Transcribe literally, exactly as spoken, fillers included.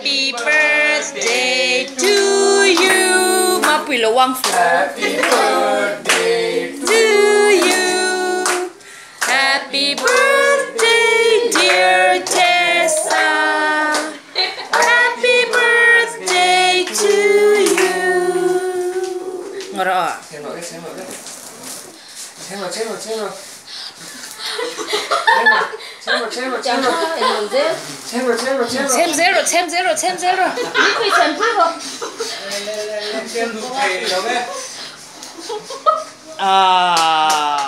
Happy birthday to you มาปีระวังฝน Happy birthday to you Happy birthday dear Tessa Happy birthday to you ngora xem rồi xem rồi xem rồi xem rồi xem rồi xem rồi xem rồi xem rồi xem rồi xem rồi xem rồi xem zero xem zero xem zero Đi xem trước rồi. xem đủ thầy đâu đấy à